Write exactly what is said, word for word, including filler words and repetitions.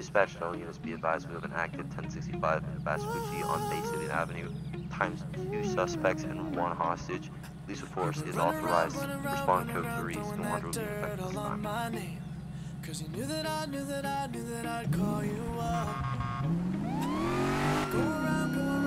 Dispatch all units be advised we have an active ten sixty-five in Vespucci on Bay City Avenue, times two suspects and one hostage. Police force is authorized. Respond code three is no longer will be in effect this time. Cause you knew that I knew that I knew that I'd call you up. Go around, go around.